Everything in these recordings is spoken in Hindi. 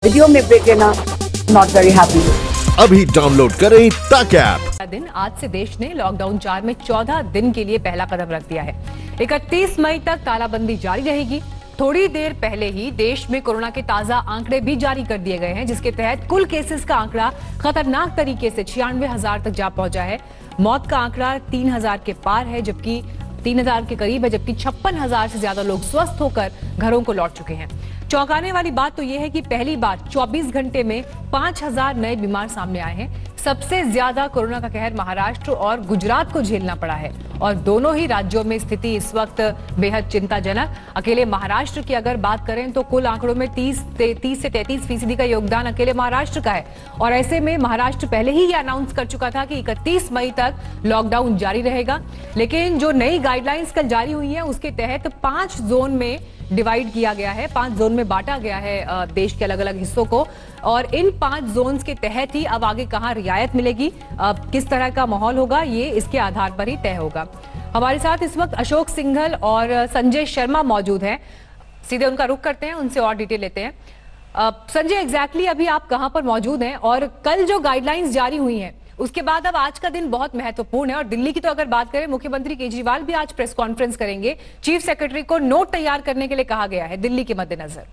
वीडियो में ब्रेक लेना नॉट वेरी हैप्पी। अभी डाउनलोड करें तक ऐप। दिन आज से देश ने लॉकडाउन 4 में 14 दिन के लिए पहला कदम रख दिया है। 31 मई तक तालाबंदी जारी रहेगी। थोड़ी देर पहले ही देश में कोरोना के ताजा आंकड़े भी जारी कर दिए गए हैं, जिसके तहत कुल केसेस का आंकड़ा खतरनाक तरीके से 96,000 तक जा पहुंचा है। मौत का आंकड़ा 3,000 के पार है, जबकि 3,000 के करीब है, जबकि 56,000 से ज्यादा लोग स्वस्थ होकर घरों को लौट चुके हैं। चौंकाने वाली बात तो यह है कि पहली बार 24 घंटे में 5,000 नए बीमार सामने आए हैं। सबसे ज्यादा कोरोना का कहर महाराष्ट्र और गुजरात को झेलना पड़ा है और दोनों ही राज्यों में स्थिति इस वक्त बेहद चिंताजनक। अकेले महाराष्ट्र की अगर बात करें तो कुल आंकड़ों में 30 से 33% का योगदान अकेले महाराष्ट्र का है और ऐसे में महाराष्ट्र पहले ही ये अनाउंस कर चुका था कि 31 मई तक लॉकडाउन जारी रहेगा। लेकिन जो नई गाइडलाइंस कल जारी हुई है उसके तहत 5 जोन में डिवाइड किया गया है, 5 जोन में बांटा गया है देश के अलग अलग हिस्सों को और इन 5 जोन्स के तहत ही अब आगे कहां रियायत मिलेगी, किस तरह का माहौल होगा, ये इसके आधार पर ही तय होगा। हमारे साथ इस वक्त अशोक सिंघल और संजय शर्मा मौजूद हैं। सीधे उनका रुख करते हैं, उनसे और डिटेल लेते हैं। संजय, एग्जैक्टली अभी आप कहां पर मौजूद हैं और कल जो गाइडलाइंस जारी हुई हैं उसके बाद अब आज का दिन बहुत महत्वपूर्ण है और दिल्ली की तो अगर बात करें, मुख्यमंत्री केजरीवाल भी आज प्रेस कॉन्फ्रेंस करेंगे। चीफ सेक्रेटरी को नोट तैयार करने के लिए कहा गया है दिल्ली के मद्देनजर।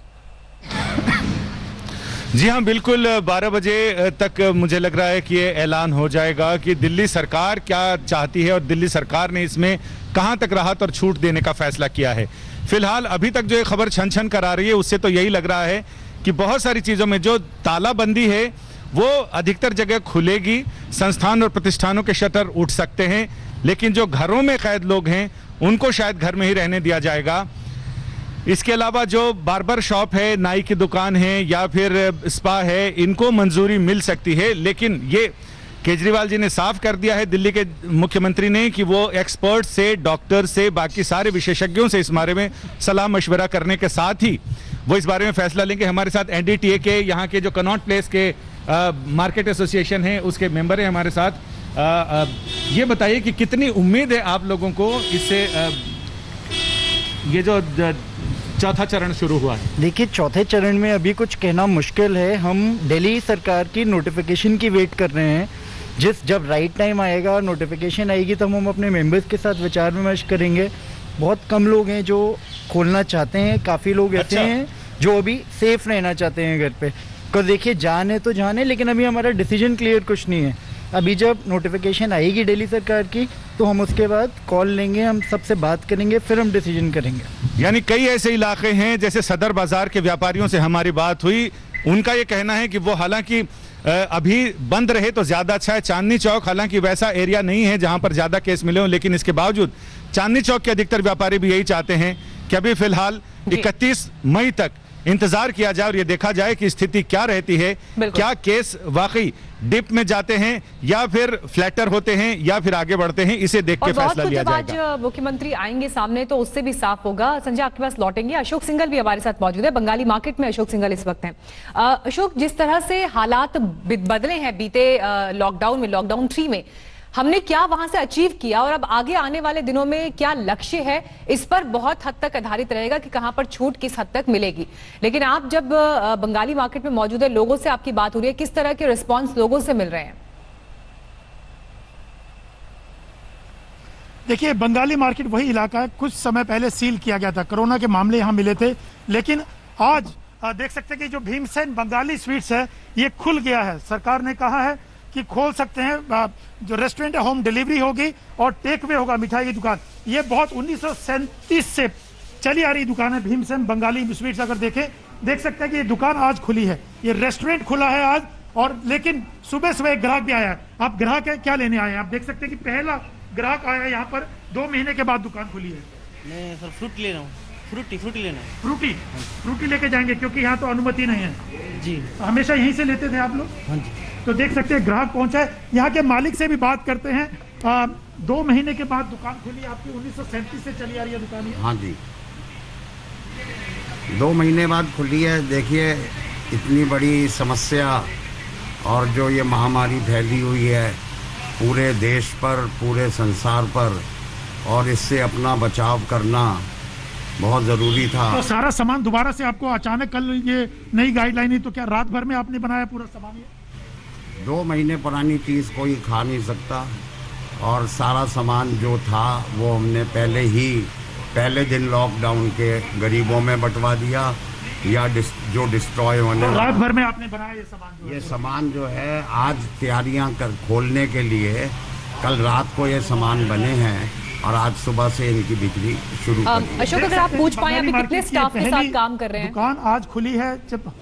जी हाँ, बिल्कुल 12 बजे तक मुझे लग रहा है कि ये ऐलान हो जाएगा कि दिल्ली सरकार क्या चाहती है और दिल्ली सरकार ने इसमें कहां तक राहत और छूट देने का फैसला किया है। फिलहाल अभी तक जो ये खबर छन छन करा रही है उससे तो यही लग रहा है कि बहुत सारी चीज़ों में जो तालाबंदी है वो अधिकतर जगह खुलेगी, संस्थान और प्रतिष्ठानों के शटर उठ सकते हैं, लेकिन जो घरों में कैद लोग हैं उनको शायद घर में ही रहने दिया जाएगा। इसके अलावा जो बार्बर शॉप है, नाई की दुकान है या फिर स्पा है, इनको मंजूरी मिल सकती है। लेकिन ये केजरीवाल जी ने साफ कर दिया है, दिल्ली के मुख्यमंत्री ने, कि वो एक्सपर्ट से, डॉक्टर से, बाकी सारे विशेषज्ञों से इस बारे में सलाह मशवरा करने के साथ ही वो इस बारे में फैसला लेंगे। हमारे साथ एनडीटीए के यहाँ के जो कनॉट प्लेस के मार्केट एसोसिएशन है उसके मेंबर हैं हमारे साथ। ये बताइए कि कितनी उम्मीद है आप लोगों को इससे, ये जो चौथा चरण शुरू हुआ है? देखिए, चौथे चरण में अभी कुछ कहना मुश्किल है। हम दिल्ली सरकार की नोटिफिकेशन की वेट कर रहे हैं। जब राइट टाइम आएगा, नोटिफिकेशन आएगी, तब हम अपने मेंबर्स के साथ विचार विमर्श करेंगे। बहुत कम लोग हैं जो खोलना चाहते हैं, काफ़ी लोग ऐसे हैं जो अभी सेफ रहना चाहते हैं घर पे। तो देखिए, जान है तो जान है, लेकिन अभी हमारा डिसीजन क्लियर कुछ नहीं है। अभी जब नोटिफिकेशन आएगी दिल्ली सरकार की तो हम उसके बाद कॉल लेंगे, हम सबसे बात करेंगे, फिर हम डिसीजन करेंगे। यानी कई ऐसे इलाके हैं, जैसे सदर बाजार के व्यापारियों से हमारी बात हुई, उनका ये कहना है कि वो हालांकि अभी बंद रहे तो ज्यादा अच्छा है। चांदनी चौक हालांकि वैसा एरिया नहीं है जहां पर ज्यादा केस मिले हों, लेकिन इसके बावजूद चांदनी चौक के अधिकतर व्यापारी भी यही चाहते हैं कि अभी फिलहाल 31 मई तक इंतजार किया जाए और ये देखा जाए कि स्थिति क्या रहती है, क्या केस वाकई डिप में जाते हैं या फिर फ्लैटर होते हैं या फिर आगे बढ़ते हैं, इसे देख के फैसला लिया जाएगा। आज मुख्यमंत्री आएंगे सामने तो उससे भी साफ होगा। संजय, आपके पास लौटेंगे। अशोक सिंघल भी हमारे साथ मौजूद है, बंगाली मार्केट में अशोक सिंघल इस वक्त हैं। अशोक, जिस तरह से हालात बदले हैं बीते लॉकडाउन 3 में, हमने क्या वहां से अचीव किया और अब आगे आने वाले दिनों में क्या लक्ष्य है, इस पर बहुत हद तक आधारित रहेगा कि कहां पर छूट किस हद तक मिलेगी। लेकिन आप जब बंगाली मार्केट में मौजूद है, लोगों से आपकी बात हो रही है, किस तरह के रिस्पांस लोगों से मिल रहे हैं? देखिए, बंगाली मार्केट वही इलाका है, कुछ समय पहले सील किया गया था, कोरोना के मामले यहाँ मिले थे, लेकिन आज देख सकते हैं कि जो भीमसेन बंगाली स्वीट्स है ये खुल गया है। सरकार ने कहा है कि खोल सकते हैं, जो रेस्टोरेंट है होम डिलीवरी होगी और टेक वे होगा, मिठाई की दुकान। ये बहुत 1937 से चली आ रही दुकान है भीमसेन बंगाली स्वीट्स। अगर देख सकते हैं कि ये दुकान आज खुली है, ये रेस्टोरेंट खुला है आज। और लेकिन सुबह सुबह एक ग्राहक भी आया है। आप ग्राहक है, क्या लेने आए हैं? आप देख सकते हैं कि पहला ग्राहक आया है यहाँ पर, 2 महीने के बाद दुकान खुली है। मैं सर फ्रूट ले रहा हूँ, फ्रूटी लेना है। फ्रूटी लेके जाएंगे क्योंकि यहाँ तो अनुमति नहीं है जी। हमेशा यहीं से लेते थे आप लोग? हाँ जी। तो देख सकते हैं ग्राहक पहुंचा है। यहाँ के मालिक से भी बात करते हैं। 2 महीने के बाद दुकान खुली, आपकी 1937 से चली आ रही है दुकान? हाँ जी, 2 महीने बाद खुली है। देखिए, इतनी बड़ी समस्या और जो ये महामारी फैली हुई है पूरे देश पर, पूरे संसार पर, और इससे अपना बचाव करना बहुत ज़रूरी था। तो सारा सामान दोबारा से आपको अचानक कल ये नई गाइडलाइन, तो क्या रात भर में आपने बनाया पूरा सामान? ये 2 महीने पुरानी चीज़ कोई खा नहीं सकता, और सारा सामान जो था वो हमने पहले दिन लॉकडाउन के गरीबों में बंटवा दिया, या जो डिस्ट्रॉय होने तो रात भर में आपने बनाया ये सामान? ये सामान जो है आज तैयारियां खोलने के लिए, कल रात को ये सामान बने हैं और आज सुबह से इनकी बिक्री शुरू कर दी। अशोक, अगर आप पूछ पाए अभी कितने स्टाफ के साथ काम कर रहे हैं? दुकान आज खुली है जब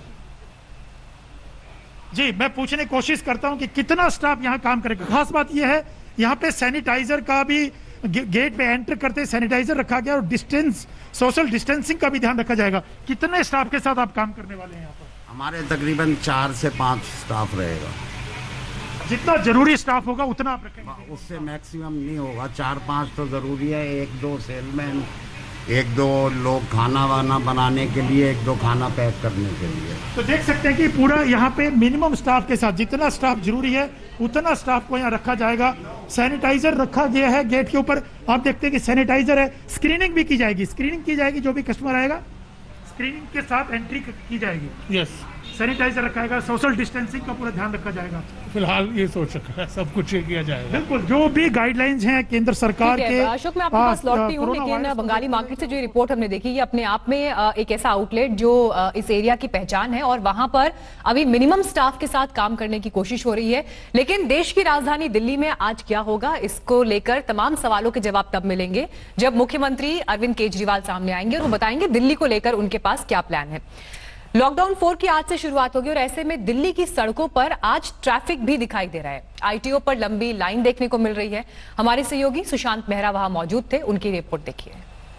जी मैं पूछने की कोशिश करता हूं कि कितना स्टाफ यहाँ काम करेगा। खास बात यह है यहाँ पे सैनिटाइजर का भी गेट पे एंटर करते सैनिटाइजर रखा गया और डिस्टेंस, सोशल डिस्टेंसिंग का भी ध्यान रखा जाएगा। कितने स्टाफ के साथ आप काम करने वाले हैं यहाँ पर? हमारे तकरीबन 4 से 5 स्टाफ रहेगा। जितना जरूरी स्टाफ होगा उतना आप रखेंगे? उससे मैक्सिमम नहीं होगा, 4-5 तो जरूरी है। 1-2 सेलमैन, 1-2 लोग खाना वाना बनाने के लिए, 1-2 खाना पैक करने के लिए। तो देख सकते हैं कि पूरा यहाँ पे मिनिमम स्टाफ के साथ जितना स्टाफ जरूरी है उतना स्टाफ को यहाँ रखा जाएगा। सैनिटाइजर रखा गया है गेट के ऊपर, आप देखते हैं कि सैनिटाइजर है। स्क्रीनिंग भी की जाएगी, जो भी कस्टमर आएगा स्क्रीनिंग के साथ एंट्री की जाएगी। यस, सैनिटाइजर रखा जाएगा, सोशल डिस्टेंसिंग का पूरा ध्यान रखा जाएगा। फिलहाल ये सोच रखा है, सब कुछ ये किया जाएगा। बिल्कुल, जो भी गाइडलाइंस हैं केंद्र सरकार के। अशोक, मैं आपके पास लौटती हूँ, लेकिन बंगाली मार्केट से जो रिपोर्ट हमने देखी, ये अपने आप में एक ऐसा आउटलेट जो इस एरिया की पहचान है और वहां पर अभी मिनिमम स्टाफ के साथ काम करने की कोशिश हो रही है। लेकिन देश की राजधानी दिल्ली में आज क्या होगा, इसको लेकर तमाम सवालों के जवाब तब मिलेंगे जब मुख्यमंत्री अरविंद केजरीवाल सामने आएंगे और वो बताएंगे दिल्ली को लेकर उनके पास क्या प्लान है। लॉकडाउन 4 की आज से शुरुआत होगी और ऐसे में दिल्ली की सड़कों पर आज ट्रैफिक भी दिखाई दे रहा है। आईटीओ पर लंबी लाइन देखने को मिल रही है। हमारे सहयोगी सुशांत मेहरा वहां मौजूद थे, उनकी रिपोर्ट देखिए।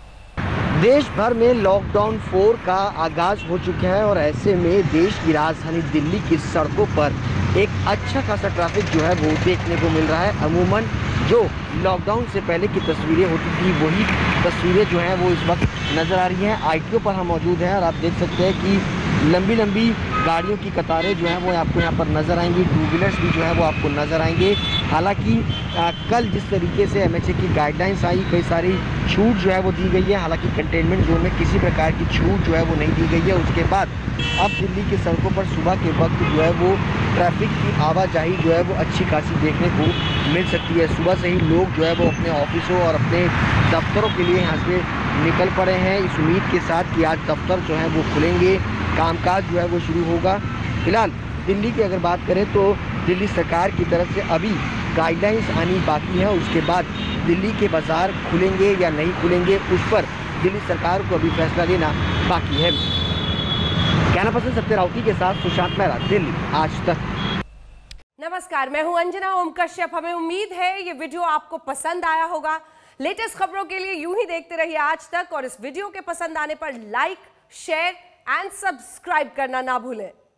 देश भर में लॉकडाउन 4 का आगाज हो चुका है और ऐसे में देश की राजधानी दिल्ली की सड़कों पर एक अच्छा खासा ट्रैफिक जो है वो देखने को मिल रहा है। अमूमन जो लॉकडाउन से पहले की तस्वीरें होती थी वही तस्वीरें जो हैं वो इस वक्त नज़र आ रही हैं। आईटीओ पर हम मौजूद हैं और आप देख सकते हैं कि लंबी लंबी गाड़ियों की कतारें जो हैं वो आपको यहाँ पर नज़र आएंगी। 2 व्हीलर्स भी जो है वो आपको नज़र आएंगे। हालांकि कल जिस तरीके से एमएचए की गाइडलाइंस आई, कई सारी छूट जो है वो दी गई है। हालांकि कंटेनमेंट जोन में किसी प्रकार की छूट जो है वो नहीं दी गई है। उसके बाद अब दिल्ली की सड़कों पर सुबह के वक्त जो है वो ट्रैफिक की आवाजाही जो है वो अच्छी खासी देखने को मिल सकती है। सुबह से ही लोग जो है वो अपने ऑफिसों और अपने दफ्तरों के लिए यहाँ से निकल पड़े हैं इस उम्मीद के साथ कि आज दफ्तर जो है वो खुलेंगे, कामकाज जो है वो शुरू होगा। फिलहाल दिल्ली की अगर बात करें तो दिल्ली सरकार की तरफ से अभी गाइडलाइंस आनी बाकी है। उसके बाद दिल्ली के बाज़ार खुलेंगे या नहीं खुलेंगे उस पर दिल्ली सरकार को अभी फैसला लेना बाकी है। कहना पसंद सत्य राउती के साथ सुशांत मेहरा, दिल्ली आज तक। नमस्कार, मैं हूं अंजना ओम कश्यप। हमें उम्मीद है ये वीडियो आपको पसंद आया होगा। लेटेस्ट खबरों के लिए यूं ही देखते रहिए आज तक और इस वीडियो के पसंद आने पर लाइक, शेयर एंड सब्सक्राइब करना ना भूलें।